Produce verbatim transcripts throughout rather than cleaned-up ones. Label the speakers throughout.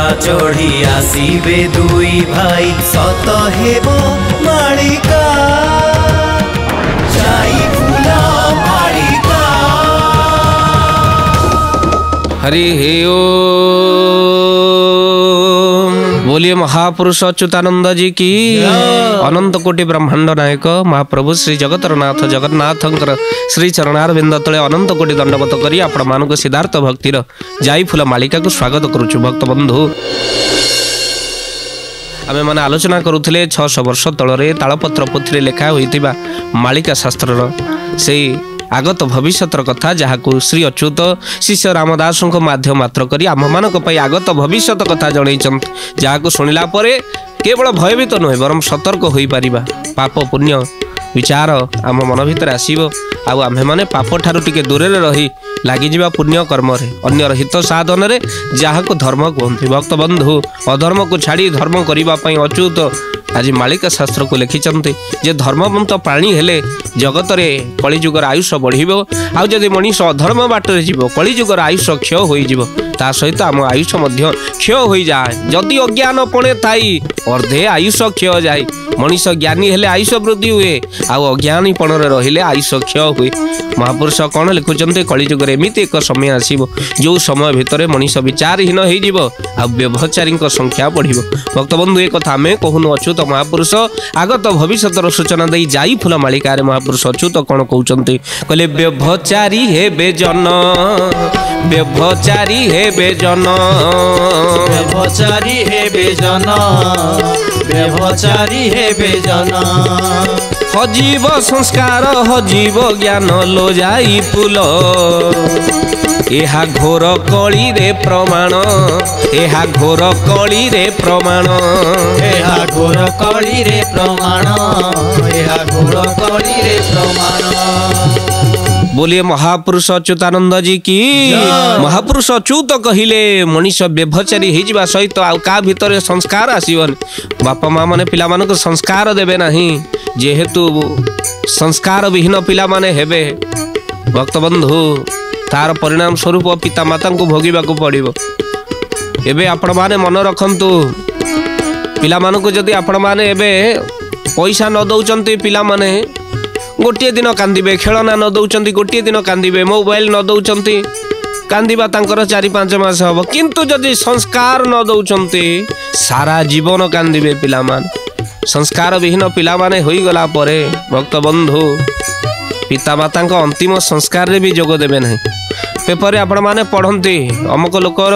Speaker 1: चढ़ी आसीबे दुई भाई सत हेबो मालिका जाई फूल मालिका।
Speaker 2: हरि हे ओम। बोलिए महापुरुष अच्युतानंद जी की। अनंत कोटि ब्रह्मांड नायक महाप्रभु श्री जगतर नाथ जगन्नाथ श्री चरणारविंद तले अनंत कोटि दंडवत करी आपण मानक सिद्धार्थ भक्तिर जाई फूल मालिका को स्वागत करुचु। भक्त बंधु आमे माने आलोचना करुथिले छह सौ वर्ष तलरे तालपत्र पुथी लेखा होइतिबा मालिका शास्त्रर से आगत भविष्यतर कथा जहाकू श्री अच्युत शिष्य रामदास को माध्यम मात्र करी आम मानक पई आगत भविष्यत कथा जणैछन जहाकू सुनिला परे केवल भयभीत नुहे बरम सतर्क होई परिबा। पाप पुण्य विचार आम मन भितर आसीबो आउ आमे माने पाप ठारू टिके दूर रही लागी जिबा पुण्य कर्म रे अन्यर हित साधन रे जहाकू धर्म कहते। भक्त बंधु अधर्म को छाड़ी धर्म करबा पई अच्युत आज मालिका शास्त्र को लिखिचंती जे धर्मवंत प्राणी हेले जगत रे कलिजुगर आयुष बढ़िबो आउ जदि मनीष अधर्म बाटरे जीवो कलिजुगर आयुष क्षय होई जीवो ता सहित आम आयुष मध्य क्षय होई जाए। जदि अज्ञान पणे थाई अर्धे आयुष क्षय जाए। मनीष ज्ञानी हेले आयुष वृद्धि हुए आउ अज्ञानी पणरे रहिले आयुष क्षय हुए। महापुरुष कौन लिखुचंते कलिजुगर एमिति एक समय आसीबो जो समय भितर मनीष विचारहीन होई जीवो आ व्यभचारी संख्या बढ़िबो। भक्त बंधु एक कथा में कहूनु अच्युत महापुरुष आगत भविष्यतर सूचना दे जाई फूल मालिका रे महापुरुष अच्युत कौन कहउचंते कहले व्यभचारी हेबे जन व्यभचारी हेबे जन
Speaker 1: व्यभचारी हेबे जन व्यभचारी हेबे जन
Speaker 2: हजीव संस्कार हजीव ज्ञान लो जाई फूल एहा घोर कली रे प्रमाण एहा घोर कली रे प्रमाण
Speaker 1: एहा घोर कली रे प्रमाण एहा घोर कली रे प्रमाण।
Speaker 2: बोलिए महापुरुष अच्युतानंद जी की। महापुरुष अच्युत कहिले मनीष व्यभचारी हो सहित आउ का भितर संस्कार आसवन बापा माँ माने पिला मानक संस्कार देवे नहीं जेहेतु संस्कार विहीन पिला माने हेबे भक्त बंधु तार परिणाम स्वरूप पिता माता को भोगिबा को पड़िबो। एबे आपण माने मन रखंतु पिला मानक जदि आपण माने एबे पैसा न दउचंती पिला माने गोटे दिन कांदिबे खेलना न दउचंती गोटे दिन कांदिबे मोबाइल न दउचंती कांदिबा तांकर चारि पांच मास हबो किंतु जदि संस्कार न दउचंती सारा जीवन कांदिबे पिला मान। संस्कार विहीन पिला माने होई गला परे भक्त बंधु पिता माता अंतिम संस्कार रे भी जोग देबे नहीं। पेपर आपण माने पढ़ंती अमुक लोकर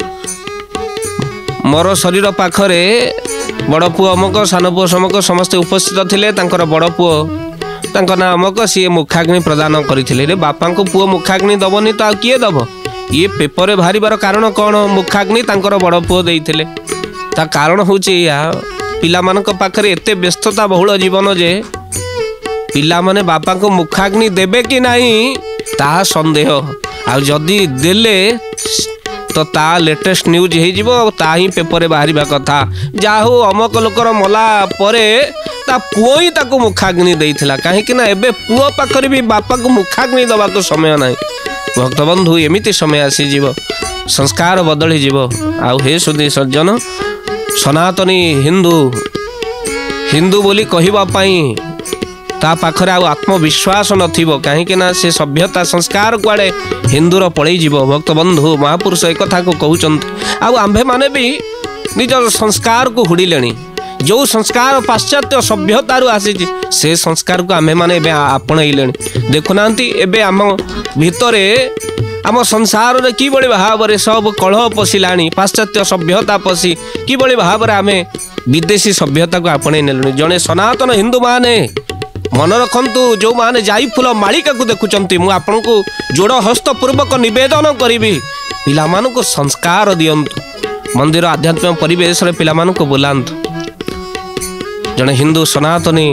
Speaker 2: मोर शरीर पाखरे बड़ पुओ अमुक सान पुओ समक समस्त उपस्थित थिले तांकर बड़ पुओ तांका ना अमुक सी मुखाग्नि प्रदान करथिले रे बापा को पुओ मुखाग्नि दबनी तो किए दब ये पेपर बाहर कारण कौन मुखाग्नि तांकर बड़ पुओ देइथिले ता कारण होची या पिला मानक पाखरे एते व्यस्तता बहुल जीवन जे पिला माने बापा को मुखाग्नि देबे कि नहीं ता संदेह आ जदि देले तो ता लेटेस्ट न्यूज हो जिवो ता ही पेपर बाहर कथा जाहु अमक लोकर मला परे ता पुओ ही ताको मुखाग्नि देइथिला काहे ना एबे पुओ पाखरे भी बापा को मुखाग्नि दबा को समय नहीं। भक्त बंधु एमिति समय आसी जीव संस्कार बदली जीव आउ हे सुधी सज्जन सनातनी हिंदू हिंदू बोली कहवा पाई ता पाखरे आउ आत्मविश्वास नथिबो काहे ना से सभ्यता संस्कार कुआडे हिंदूर पड़े जीव। भक्त बंधु महापुरुष एक कथा को कहउचंत आउ आंभे माने भी निज संस्कार को हुड़िलेनी जो संस्कार पाश्चात्य सभ्यतारू आसी से संस्कार को आमे माने एबे आपणैलेनी देखुनांती एबे आम भितरे आम संसार रे कि बड़ी भाव रे सब कलह पशिलानी पाश्चात्य सभ्यता पशि कि बड़ी भाव रे आमे विदेशी सभ्यता को आपणै नेलनी। जने सनातन हिंदू माने मन रखंतु जो माने जाई फूल मालिका को देखुचंती मु आपन को जोड़ हस्त पूर्वक निवेदन करी पिला मानक संस्कार दियंतु मंदिर आध्यात्मिक परिवेश रे पिला मानक बुलांतु। जने हिंदू सनातनी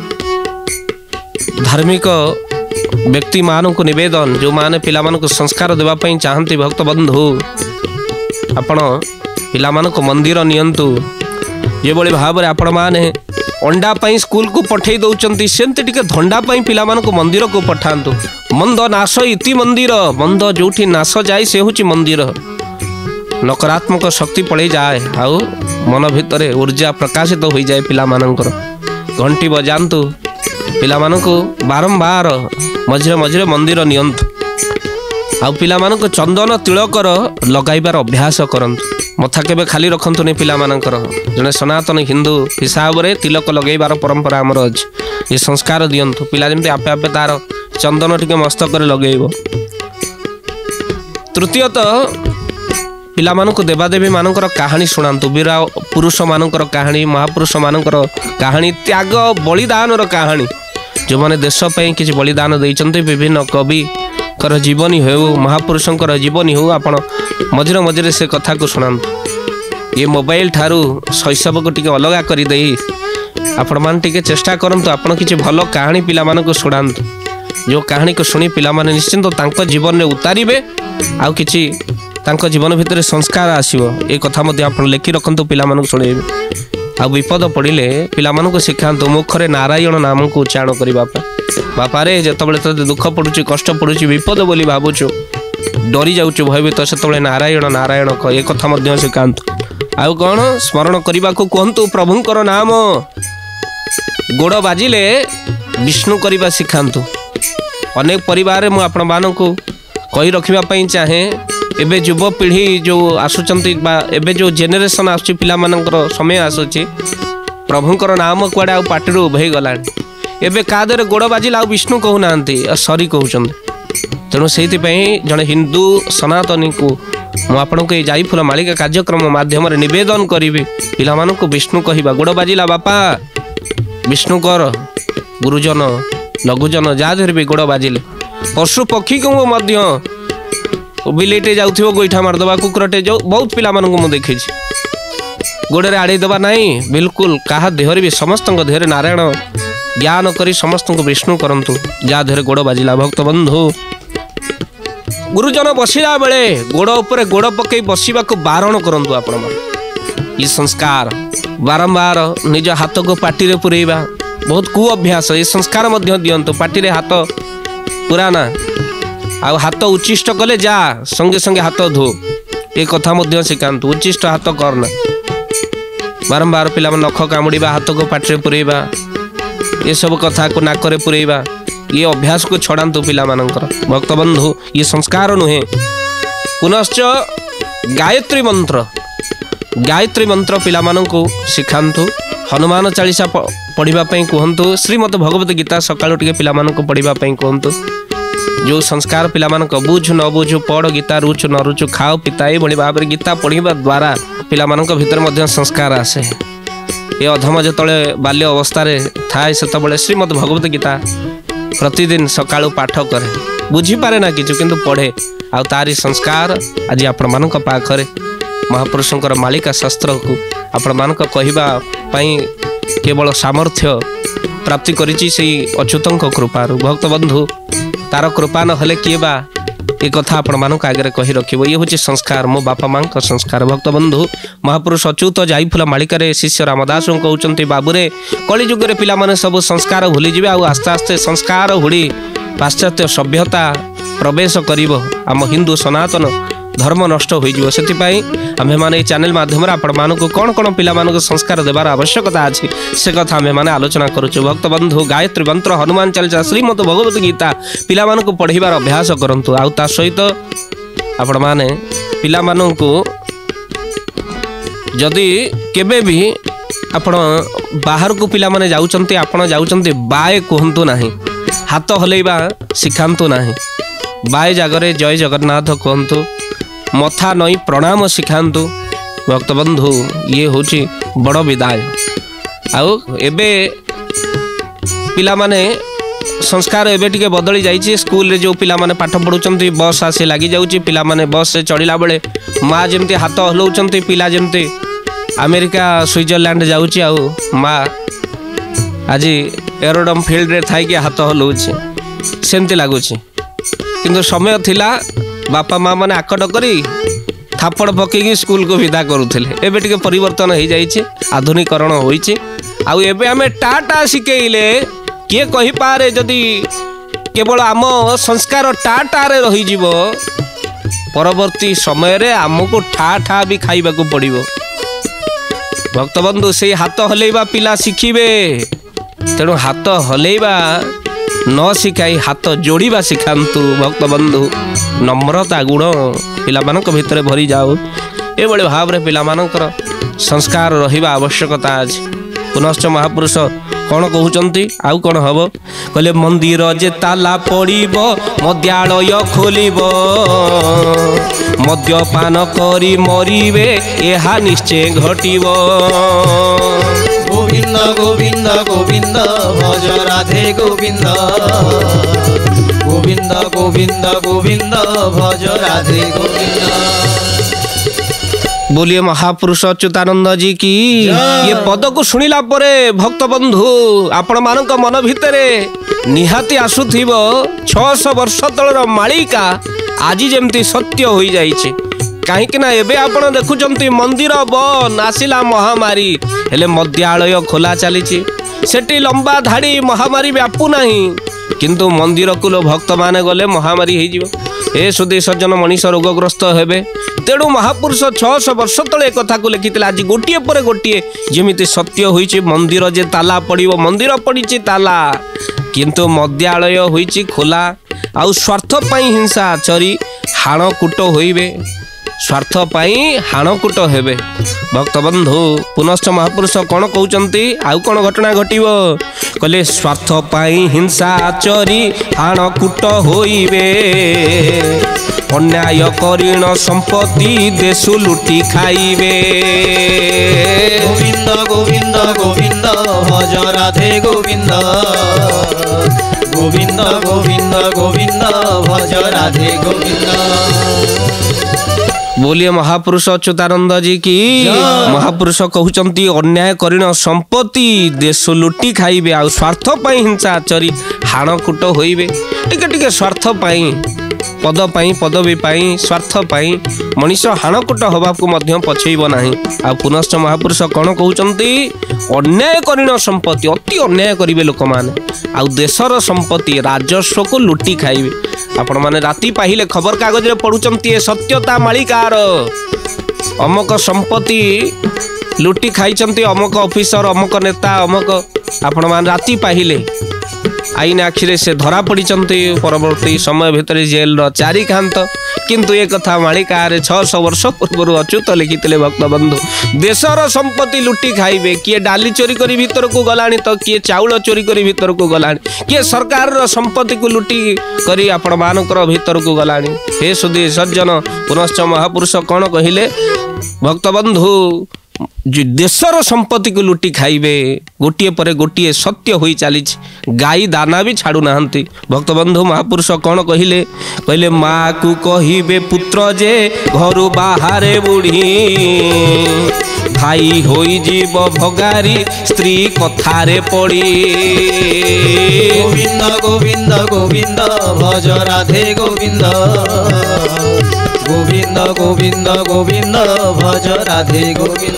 Speaker 2: धार्मिक व्यक्ति मान को निवेदन जो माने पिला मानक संस्कार देवा पई चाहंती भक्त बंधु आपण पिला मानक मंदिर नियंतु ये बड़ी भाव रे आपण माने अंडा पाई स्कूल को पठे दौरान सेमती टिके धंडा पाई पिला मानक मंदिर को पठातु। मंद नाश इति मंदिर मंद जो नाश जाए से हूँ मंदिर नकारात्मक शक्ति पड़े जाए आउ मन भितर ऊर्जा प्रकाशित हो जाए पिला मानकर घंटी बजातु पिला मानकु बारंबार मझिरे मझिरे मंदिर नियंतु आउ पिला मानकु चंदन तिलकर लगाइबार अभ्यास करंतु मथा केबे खाली रखंतुनी पिला मानकर जने सनातन हिंदू हिसाब रे तिलक लगेबार परंपरा हमर अछि ये संस्कार दियंतु पिला जेमते आपे आपे तार चंदन टिके मस्तक रे लगेइबो। तृतीयत पिला मानकु देवादेवी मानकर कहानी शुणातु वीरा पुरुष मानकर कहानी महापुरुष मानकर कहानी त्याग बलिदान रो कहानी जो माने देश पई किछि बलिदान दैचंते विभिन्न कवि कर जीवनी हो महापुरुषंकर जीवनी हो आपण मझिरे मझिरे से कथा को शुणातु ये मोबाइल ठारू शैशव को टिके अलगा करि देई आपण मान टिके चेष्टा करंतु आपण किछि भलो कहानी पिला मानकु शुणातु जो कहानी को शुणी पिला माने निश्चिंत तांको जीवन रे उतारिबे आउ किछि तांको जीवन भितर संस्कार आसीबो ए कथा मध्ये आपण लेखि रखंतु पिला मानकु शुणेबे आ विपद पड़िले पिला मानकु शिखांतु मुखरे नारायण नाम को उच्चारण करिबा बापा रे जतबेले तते दुख पडुची कष्ट पडुची विपद बोली भाबुछु डरी जाउछु भयभीत सेतबेले नारायण नारायण क ए कथा मध्ये शिखांतु आउ कोन स्मरण करिबा को कहंतु प्रभुंकर नाम गोड़ बाजिले विष्णु करिबा शिखांतु। अनेक परिवार मु आपण मानकु कहि रखिबा पई चाहे एबे युव पीढ़ी जो आसुचंती बा एबे जो जेनेरेशन आसुची पिला मानकर समय आसुची प्रभुंकर नाम कुआडे आ पाटिरु भई गलानी एबे कादरे गोड़ बाजिला आ विष्णु कहू नांती सरी कहउचंती तेणु सेति पई जने हिंदू सनातनी को मु आपन को जाईफुल मालिका कार्यक्रम माध्यम रे निवेदन करिवि पिला मानकु विष्णु कहिबा गोड़ बाजिला बापा विष्णु कर गुरुजन लघुजन जा धर भी गोड़ बाजिले पशु पक्षी को मध्य बिलेटे जाउथिबो गोइठा मारदबा कुकुरटे जो बहुत पिला मानकु मु देखै छी गोड़े आड़े दबा नहीं बिल्कुल कहा देहरे भी समस्त देहरे नारायण ज्ञान करी समस्त विष्णु करंतु जा देहरे गोड़ बाजिला भक्त बंधु गुरुजन बसिला बेले गोड़ ऊपर गोड़ पकई बसिबा को बारण करंतु आपण मन ये संस्कार बारंबार निज हाथ को पाटी रे पुरेबा बहुत कु अभ्यास ये संस्कार मध्य दियंतु पाटी रे हाथ पुराना आ हाथ उच्चिष्ट कले जा संगे संगे हाथ धो ए कथा मध्य शिखांतु उच्चिष्ट हाथ करना बारंबार पिला नख कामुड़ीबा हाथ को पाटी रे पुरेबा ये सब कथा को नाक पुरेबा ये अभ्यास को छड़ातु पिला मानकर भक्त बंधु ये संस्कार नुहे। पुनश्च गायत्री मंत्र गायत्री मंत्र पिला मानकु शिखांतु हनुमान चालीसा पढ़िबा पई कहंतु श्रीमद भगवत गीता सकाळु टिके पिला मानकु पढ़िबा पई कहंतु जो संस्कार पिला मानक बुझ न बुझ पढ़ गीता रुचु न रुचु खाओ पिता ए भली भाबरे गीता पढ़िबा द्वारा पिला मानक भीतर मध्य संस्कार आसे ये अधम जतले बाल्य अवस्था रे थाए सेतबेले श्रीमद भगवत गीता प्रतिदिन सकाळु पाठ करे बुझी पारे ना किछु किंतु पढ़े आ तारी संस्कार आज आपण मानक पाखरे महापुरुषंकर मालिका शास्त्र को आपण मानक कहिबा पई केवल सामर्थ्य प्राप्ति करिछि से अच्युतंक कृपारु भक्त बंधु तार कृपा न हले किए बा ये कथा आपण मानक आगे कहि रखिबो ये होछि संस्कार मो बापा मां का संस्कार भक्त बंधु महापुरुष अच्युत जाईफुल मालिका रे शिष्य रामदास कहउचंती बाबुरे कली जुग रे पिला माने सब संस्कार भूली जिवे आ आस्ते आस्ते संस्कार हुड़ी पाश्चात्य सभ्यता प्रवेश करिवो आम हिंदू सनातन धर्म नष्ट हो जीवो सेति पई आमे माने चैनल माध्यम रे आपण मानको कोन कोन पिला मानको संस्कार देबार आवश्यकता अछि से कथा आमे माने आलोचना करूछु भक्त बंधु गायत्री मंत्र हनुमान चालीसा श्रीमद भगवत गीता पिला मानको पढ़िबार अभ्यास करंतु आ ता सहित आपण माने पिला मानको जदी केबे भी आपण बाहर को पिला माने जाउचंती आपण जाउचंती बाय कहंतु नाही हाथ हलैबा सिखांतु नाही बाय जागरे जय जगन्नाथ कहंतु मथा नई प्रणाम शिखांतु भक्त बंधु ये होची बड़ विदाय आउ एबे पिला माने संस्कार एबे टिके बदली जाइछि स्कूल रे जो पिला माने पाठ पढुचंती बस आसे लागि जाउछि पिला माने बस से चढ़िला बेले माँ जेमती हाथ हलौचंती पिला जेमती अमेरिका स्विट्जरलैंड जाउछि आउ माँ आज एरोडम फील्ड रे थाई के हाथ हलौछि सेमती लागुछि किंतु समय थिला बापा माँ मैंने आकट करी थापड़ पकईकि स्कूल को विदा करुले एबे टिके परिवर्तन हो जाइए आधुनिकरण होइछि आउ एबे आमे टाटा शिखेले किए कहि पारे जदि केवल आम संस्कार टाटा रे रही जीवो परवर्ती समय रे आमको ठा ठा भी खाइबाकू पड़िबो। भक्त बंधु से हाथ हलैबा पिला शिखिबे, तेणु हाथ हलैबा न शिखाई हाथ जोड़िबा शिखांतु। भक्त बंधु नम्रता गुण पिलामानक भितर भरी जाओ, एभଳି भावरे पिलामानकर संस्कार रहिबा आवश्यकता अछि। पुनश्च महापुरुष कौन कहउचंती आउ कौन हब कहले मंदिर जे ताला पड़िब मद्यालय खोलिब मद्यपान करी मरिबे एहा निश्चय घटिब।
Speaker 1: गोविंद गोविंद गोविंद भज राधे गोविंद गोविंद गोविंद गोविंद भज राधे गोविंद।
Speaker 2: बोलिए महापुरुष अच्युतानंद जी की ये पद को सुनिला परे भक्त बंधु आपण मानक मन भितरे निहाती आसुथिबो छह सौ वर्ष तलर मालिका आज जेमती सत्य होई जाइछे। कहीं ना एबे आपण देखुचंती मंदिर बन आसिला महामारी हेले मद्यालय खोला चलीची सेठी लंबा धाड़ी महामारी व्यापू नहीं किंतु मंदिर को भक्त माने गले महामारी हो जीवो। ए सुधी सज्जन मनीष रोगग्रस्त हेबे। तेणु महापुरुष छह सौ वर्ष तले कथा को लिखी आज गोटे पर गोटे जमी सत्य होइछि मंदिर जे ताला पड़िबो मंदिर पड़िछि ताला किंतु मद्यालय होइछि खोला। आउ स्वार्थ पाई हिंसा आचरी हाण कूट होइबे स्वार्थ पाई हाणकूट हेबे। भक्त बंधु पुनश्च महापुरुष कौन कहउचंती आउ कौन घटना घटिबो कहले स्वार्थ पाई हिंसा आचरी हाणकूट होइबे अन्याय करीण संपत्ति देशु लुटी खाइबे।
Speaker 1: गोविंद गोविंद गोविंद भज राधे गोविंद गोविंद गोविंद गोविंद भज राधे गोविंद।
Speaker 2: बोलिए महापुरुष अच्युतानंद जी की महापुरुष कहउचंती अन्याय करीण संपत्ति देश लुटी खाइबे आ स्वार्थ पाई हिंसा आचरी हाणकूट होइबे। टिके टिके स्वार्थ पाई पद पाई पदवी पाई स्वार्थ पाई मनीष हाणकूट होबाकू मध्य पछेइबो नाही। आ पुनश्च महापुरुष कौन कहउचंती अन्याय करीण संपत्ति अति अन्याय करिवे लोक माने आ देशर संपत्ति राजस्व को लुटी खाइबे। आपण माने राति पाहिले खबर कागज रे पढुचंती सत्यता मालिकार अमक संपत्ति लुटी खाइचंती अमक ऑफिसर अमक नेता अमक आपण माने राति पाहिले आईन आखिरे से धरा पड़िचंती परवर्ती समय भितर जेल रो चारि कांत किंतु एक कथा मालिकार छह सौ वर्ष पूर्व अच्युत लिखिते भक्त बंधु देशर संपत्ति लुटी खाइबे किए डाली चोरी करी भीतर को गलानी तो किए चाउल चोरी करी भीतर को गलानी किए सरकार रो संपत्ति को लुटी करी आपण मानकर भीतर को गलानी। हे सुधी सज्जन पुनश्च महापुरुष कौन कहिले भक्त बंधु देशर संपत्ति को लुटी खाइबे गोटे पर गोटे सत्य होई चली गाई दाना भी छाड़ू नाहंती। भक्त बंधु महापुरुष कौन कहिले कहले माँ को कहिबे पुत्र जे घरु बाहरे बुढ़ी भाई होई जीव भगारी स्त्री कथारे पड़ी।
Speaker 1: गोविंद गोविंद गोविंद भज राधे गोविंद गोविंद गोविंद गोविंद भज राधे गोविंद।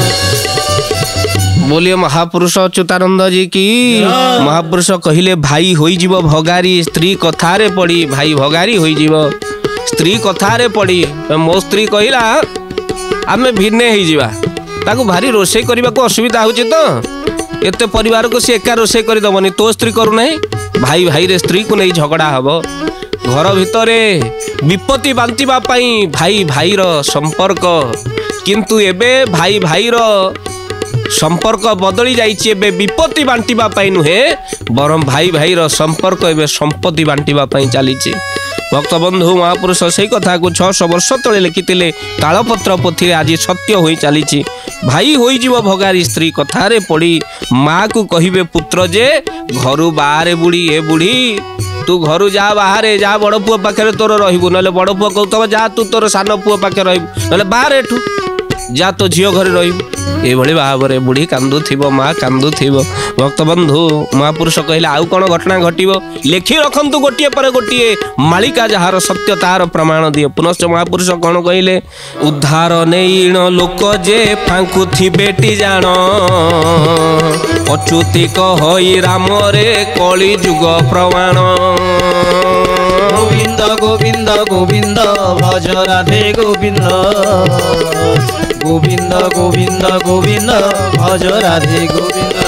Speaker 2: बोलिए महापुरुष अच्युतानंद जी की महापुरुष कहिले भाई होई जीव भगारी स्त्री कथारे पड़ी भाई भगारी होई जीव स्त्री कथारे पड़ी। मो स्त्री कहिला आमे भिन्ने होई जीवा ताकू भारी रोषे करने को असुविधा होची तो एते परिवार को सी एका रोषे कर दबनी तो स्त्री करू नहीं भाई भाई रे स्त्री को नहीं झगड़ा हबो घर भितरे विपत्ति बांटिबा पाई भाई भाई रो संपर्क किंतु एबे भाई भाई रो संपर्क बदली जाइए एबे विपत्ति बांटिबा पाई नुहे बरम भाई भाई रो संपर्क एबे संपत्ति बांटिबा पाई चलीची। भक्त बंधु महापुरुष से कथा को छह सौ वर्ष तले लिखिते तालपत्र पोथी आज सत्य होई चलीची। भाई होई जीव भगारी स्त्री कथारे पड़ी माँ को कहिबे पुत्र जे घरु बाहरे बुढ़ी ए बुढ़ी तू घरु जा बाहरे जा बड़ पुओ पाखे तोर रहिबू नले बड़ पुओ कहतब जा तू तोर सान पुओ पाखे रहिबू नले बाहर एठू जा तो झियो घरे रहिबू एभली भाव में बुढ़ी कांदु थीबो माँ कांदु थीबो। भक्त बंधु महापुरुष कहले आउ कौन घटना घटिबो लेखि रखंतु गोटिए पर गोटिए मालिका जहार सत्य तार प्रमाण दिए। पुनश्च महापुरुष कौन कहले उद्धार नेईण लोक जे फांकु थिबेटी जान अच्युति कहि राम रे कली जुग प्रमाण।
Speaker 1: गोविंद गोविंद गोविंद गोविंद भज राधे गोविंद गोविंद गोविंद गोविंद भज राधे गोविंद।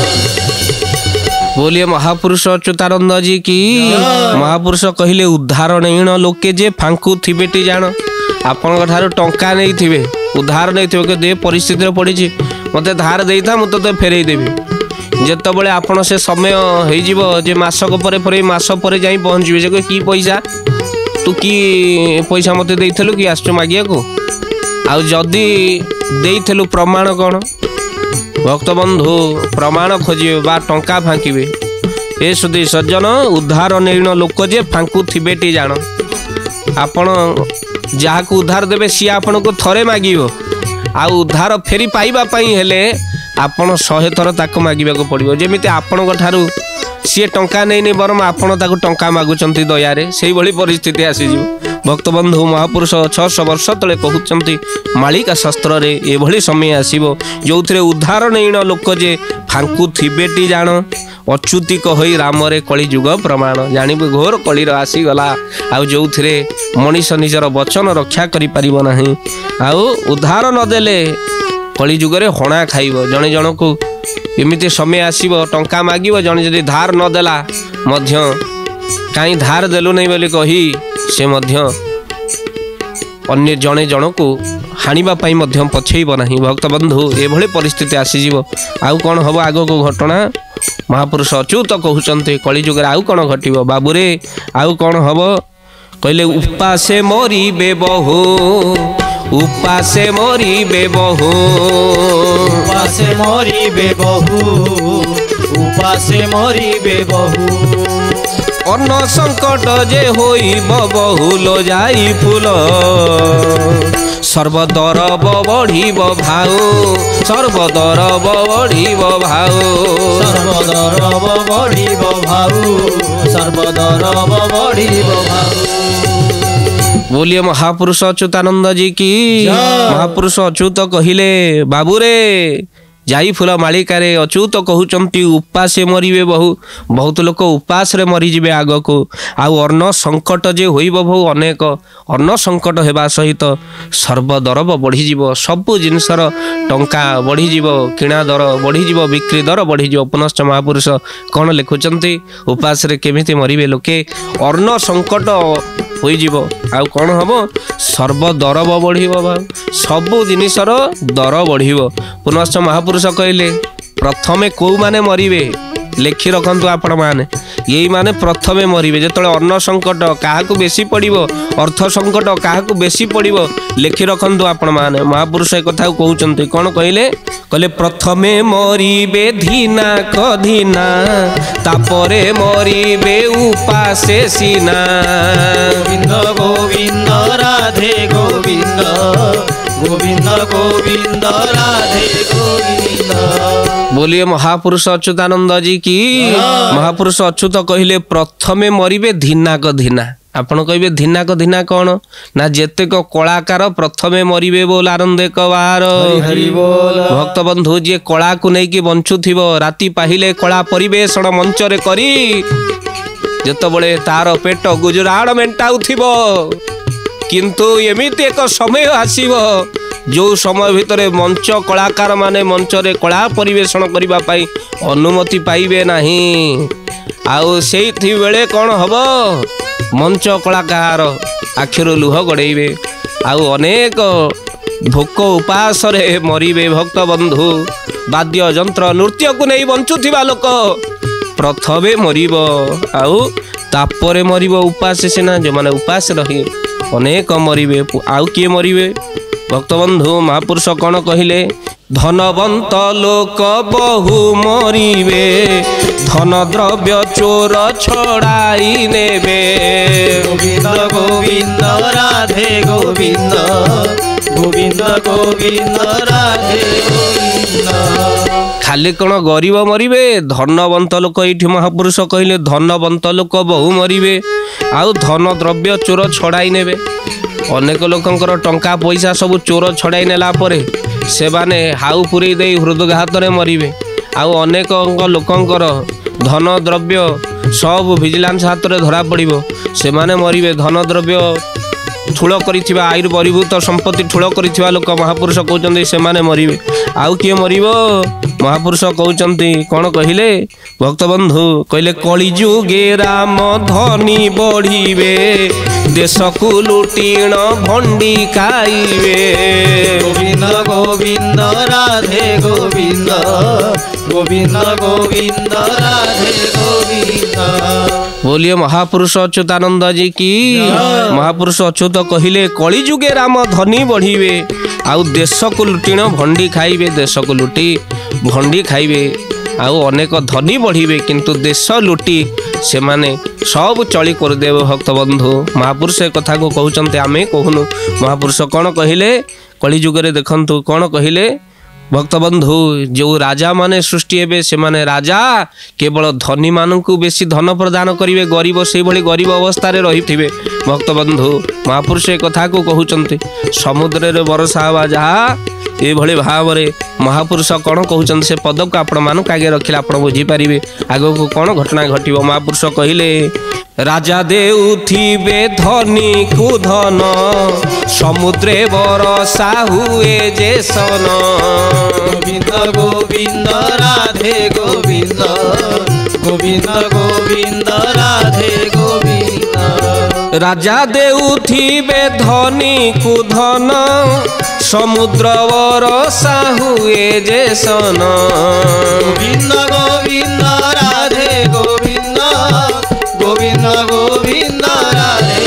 Speaker 2: बोलिए महापुरुष अच्युतानंद जी की। महापुरुष कहले उद्धार नैण लोके जे फांकु थिबेटी जान। आपण ठार टंका नहीं थिबे उद्धार नहीं थिबे दे परिस्थिति पड़ी मते धार देता मु तो फेरई देबी जेतबले आपण से समय होई जीवो जे मासक परे परे मास परे जाई पहुंच जे जे की पैसा तू की पैसा मते देइथलु कि आसु मागिया को आउ जदी देइथलु प्रमाण कोन भक्त बंधु प्रमाण खोजिए बा टंका फांकिबे ए सुधी सज्जन उद्धार नैण लोक जे फांकु थिबेटी जान। आपण जहाँ को उद्धार देवे सी आपण को थरे मागिबो आ उद्धार फेरी पाइबा पई हेले आपण शहे थर ताको मागिबा को पड़िबो जेमिति आपण को ठारू सी टंका नै नै बरम आपण ताको टंका मागुचंती दया रे सेही भली परिस्थिति आसी जिवो। भक्त बंधु महापुरुष छह सौ वर्ष तले कहउचंती मालिका शास्त्र रे ए भली समय आसीबो जोथरे उद्धार नैण लोक जे फांकु थिबेटी जान अच्युति कहि राम रे कली जुग प्रमाण जानिबे घोर कलीर आसी गला आउ जोथरे मनीष निजर वचन रक्षा करि परिबो नाही आउ उद्धार न देले कली जुग रे हणा खाइबो जणे जण को एमिति समय आसीबो टंका मागिबो जणे जदि धार न देला मध्य काई धार देलु नै बोली कहि से मध्य अन्य जणे जण को हानिबा पाई मध्य पछेइबो नाही। भक्त बंधु ए भली परिस्थिति आसी जीवो आउ कोन हबो आगो को घटना महापुरुष अच्युत कहउचंते कली जुग रे आउ कोन घटिबो बाबू रे आउ कोन हबो कहले उपासे मरिबे बहु उपासे मरिबे बहु
Speaker 1: उपासे मरिबे बहु उपासे मरिबे बहु
Speaker 2: अन्न संकट जे होइब बहुल जाई फूल सर्वदरब बढ़िब भाऊ सर्वदरब बढ़िब भाऊ
Speaker 1: सर्वदरब बढ़िब भाऊ सर्वदरब बढ़िब भाऊ।
Speaker 2: बोलिए महापुरुष अच्युतानंद जी की। महापुरुष अच्युत कहिले बाबू रे जाई फूल मालिकारे अच्युत कहउचंती उपासे मरिबे बहु बहुत लोक उपास रे मरी जिबे आग को आउ अन्न संकट जे होइब बहु अनेक अन्न संकट हेबा सहित सर्वदरब बढ़ी जीवो सबु जिनसर टंका बढ़ी जीवो किणा दर बढ़ी जीवो बिक्री दर बढ़ी जीवो। पुनश्च महापुरुष कौन लिखुचंती उपास रे केमिति मरिबे लोके अन्न संकट होई जीवो आउ कौन हबो सर्वदरब बढ़िबो भाव सबु जिनिसर दर बढ़िबो। पुनश्च महापुरुष कहले प्रथमे को माने मरिबे लेखि रखंतु आपण माने यही माने प्रथमे मरिबे जेतले अन्न संकट काहाकू बेसी पड़िबो अर्थ संकट काहाकू बेसी पड़िबो लेखि रखंतु आपण माने। महापुरुष ए कथा कहउचंती कोन कहले कहले प्रथमे मरिबे धीना कधीना तापरे मरिबे उपासे सीना
Speaker 1: गोविंद गोविंद राधे गोविंद गोविंद गोविंद राधे गोविंद।
Speaker 2: बोलिए महापुरुष अच्युतानंद जी की। महापुरुष अच्युत कहले प्रथमे मरिबे धीना कधीना आपण कहबे धीना कधीना कौन ना जेतेक कलाकार प्रथमे मरिबे बोल आनंद एक बार भक्त बंधु जी कला को नहीं बंचुथिबो राति पाहिले कला परिवेषण मंच रे करी जेतबळे तार पेट गुजराण मेंटाउथिबो किंतु एमिति एक समय आसीबो जो समय भितर मंच कलाकार माने मंच रे कला परिवेषण करिबा पाई अनुमति पाइबे नाही आउ सेहि बेले कौन हबो मंच कलाकार आखिर लुह गड़ेबे आउ अनेक भोक उपास रे मरिबे। भक्त बंधु वाद्य यंत्र नृत्य को नहीं बंचुथिबा लोक प्रथमे मरिबो आउ तापरे मरिबो उपास सिना जो माने उपास रही अनेक मरिबे आउ किए मरिबे। भक्त बंधु महापुरुष कौन कहले धनवंत लोक बहु मरिबे धन द्रव्य चोर छड़ाई नेबे
Speaker 1: गोविंद गोविंद राधे गोविंद गोविंद गोविंद राधे गोविंद।
Speaker 2: खाली कौन गरीब मरिबे धनवंत लोक ये महापुरुष कहले धनवंत लोक बहु मरिबे आउ धन द्रव्य चोर छड़ाई नेबे अनेक लोकंकर टंका पैसा सब चोर छड़ाई नेला परे से माने हाउ पुरे दे हृदघात रे मरिबे आउ अनेक लोकंकर धन द्रव्य सब विजिलेंस हाथ में धरा पड़ो से माने मरिबे धन द्रव्य ठूल करिथिबा आयुर बरीभूत संपत्ति ठूल करिथिबा लोक महापुरुष कहउचंदी से माने मरिबे आउ किए मरिबो महापुरुष कहउचंदी कोन कहिले भक्त बंधु कहले कली जुगे राम धनी बढ़िबे देश को लुटीण भंडी खाइबे
Speaker 1: गोविंद गोविंद राधे गोविंद गोविंद गोविंद राधे गोविंद।
Speaker 2: बोलिए महापुरुष अच्युतानंद जी की। महापुरुष अच्युत कहिले कली जुगे राम धनी बढ़िबे आउ देश को लुटीण भंडी खाइबे देश को लुटी भंडी खाइबे आउ अनेक धनी बढ़िबे किंतु देश लुटी से माने सब चली करदेव भक्त बंधु। महापुरुष कथा को कहउचंते आमे कहूनु महापुरुष कौन कहिले कली जुगरे देखंतु कौन कहिले भक्त बंधु जो राजा माने सृष्टि हेबे से माने राजा केवल धनी मानू बेसी धन प्रदान करिवे गरीब से भली गरीब अवस्था रे रहिथिबे भक्त बंधु। महापुरुष कथा को कहउचंते समुद्र रे वर्षा हवा जहा ए भली भाव रे महापुरुष कौन कहउचंते से पद को आपण मानक आगे रखिले आपण बुझी पारिबे आगो को कौन घटना घटिबो। महापुरुष कहिले राजा देउथिबे धनी को धन समुद्रे बरसा हुए जे सन
Speaker 1: गोविंद गोविंद राधे गोविंद गोविंद गोविंद राधे गोविंद।
Speaker 2: राजा देउथिबे धनी को धन समुद्र बरसा हुए जे सन
Speaker 1: गोविंद गोविंद राधे गोविंद गोविंद गोविंद राधे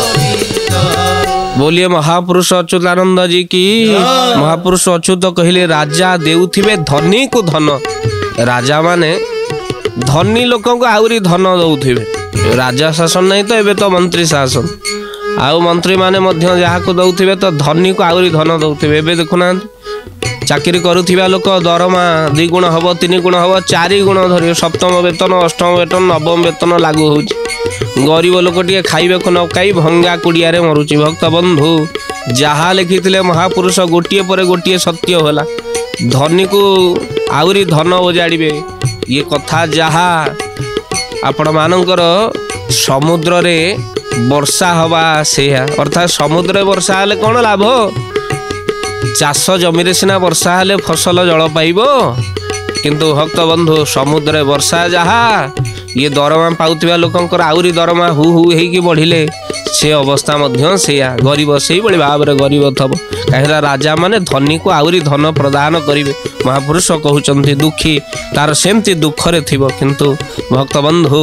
Speaker 1: गोविंद।
Speaker 2: बोलिए महापुरुष अच्युतानंद जी की। महापुरुष अच्युत कहले राजा देउथिबे धनी को धन राजा माने धनी लोक को आउरी धन दउथिबे राजा शासन नहीं तो एबे तो मंत्री शासन आउ मंत्री माने मध्य जहा को दउथिबे तो धनी को आउरी धन दउथिबे। एबे देखुना चाकरी करुथिबा लोक दरमा दि गुण हब तीन गुण हब चारि गुण धरियो सप्तम वेतन अष्टम वेतन नवम वेतन लागू होउची गरीब लोक टिके खाइबे को न खाई भंगा कुड़िया रे मरुची। भक्त बंधु जहा लिखिथिले महापुरुष गोटिए पर गोटिए सत्य होला धनी को आउरी धन ओजाड़िबे ये कथा जहा आपण मानकर समुद्र रे वर्षा हवा से अर्थात समुद्र वर्षा हेले कौन लाभ चाष जमी सिना वर्षा हेले फसल जल पाइब किंतु भक्त बंधु समुद्र वर्षा जहा ये दरमा पाउथिबा लोकंकर आउरी दरमा हु हु हेकी बढ़िले से अवस्था मध्य सेया गरीब से बड़ी भाव रे गरीब थब कहिला राजा माने धनी को आउरी धन प्रदान करिवे। महापुरुष कहउचंती दुखी तार सेमती दुख रे थिबो किंतु भक्त बंधु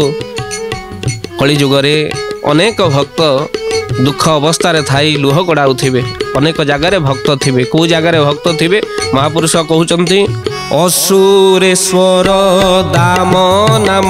Speaker 2: कली जुगरे अनेक भक्त दुख अवस्था रे थाई लुह गड़ाउथिबे अनेक जगार भक्त थिबे को जगार भक्त थिबे। महापुरुष कहउचंती असुरेश्वर दाम नाम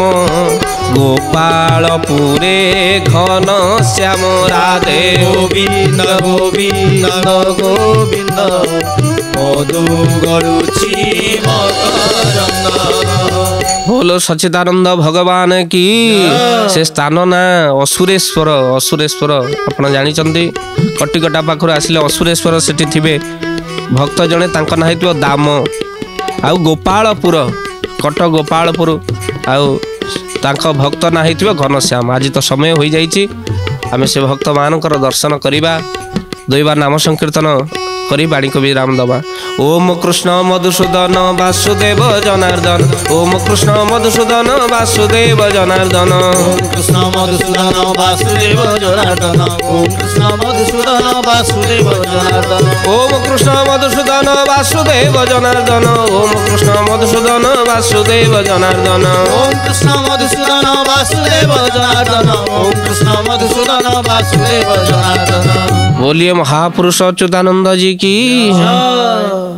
Speaker 2: गोपालपुरे घन श्याम राधे
Speaker 1: गोविंद गोविंद गोविंद मधु गरुची मकरंद।
Speaker 2: बोलो सच्चिदानंद भगवान की। से स्थान ना असुरेश्वर असुरेश्वर आपण जानिचंती कटिकटा पाखर आसिले असुरेश्वर सेठी थिबे भक्त जने तांका ना हेतिबो दाम आउ गोपालपुर कट गोपालपुर आउ तांका भक्त ना हेतिबो घनश्याम। आज तो समय हो जाइछि आमे से भक्त मानकर दर्शन करिबा दुईबार नाम संकीर्तन करी बाणी को विराम दबा। ओम कृष्ण मधुसूदन वासुदेव जनार्दन ओम कृष्ण मधुसूदन वासुदेव जनार्दन
Speaker 1: ओम कृष्ण मधुसूदन वासुदेव जनार्दन ओम कृष्ण मधुसूदन वासुदेव जनार्दन
Speaker 2: ओम कृष्ण मधुसूदन वासुदेव जनार्दन ओम कृष्ण मधुसूदन वासुदेव जनार्दन
Speaker 1: ओम कृष्ण मधुसूदन वासुदेव जनार्दन ओम कृष्ण मधुसूदन वासुदेव जनार्दन।
Speaker 2: बोलिए महापुरुष अच्युतानंद जी की।